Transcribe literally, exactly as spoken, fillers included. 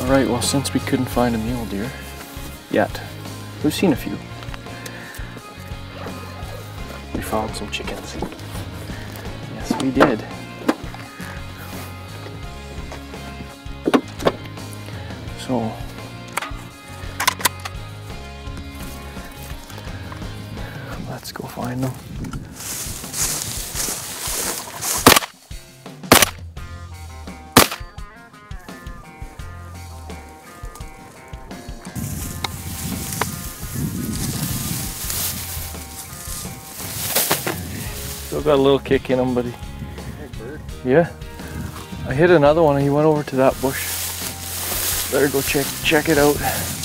Alright, well, since we couldn't find a mule deer yet, we've seen a few. We found some chickens. Yes, we did. So, let's go find them. Still got a little kick in him, buddy. Yeah. I hit another one and he went over to that bush. Better go check check it out.